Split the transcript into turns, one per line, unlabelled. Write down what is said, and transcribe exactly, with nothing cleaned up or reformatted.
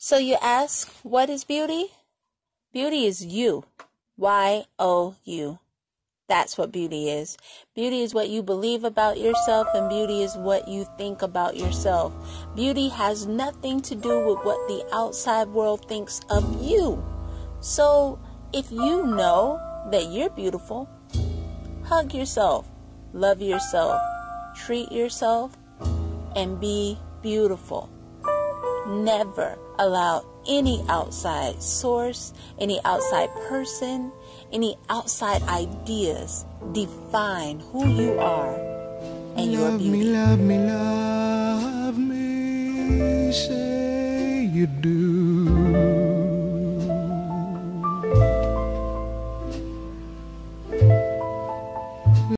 So you ask, what is beauty? Beauty is you. Y O U. That's what beauty is. Beauty is what you believe about yourself, and beauty is what you think about yourself. Beauty has nothing to do with what the outside world thinks of you. So if you know that you're beautiful, hug yourself, love yourself, treat yourself, and be beautiful. Never allow any outside source, any outside person, any outside ideas define who you are and your beauty.
Love me, love me, love me, say you do.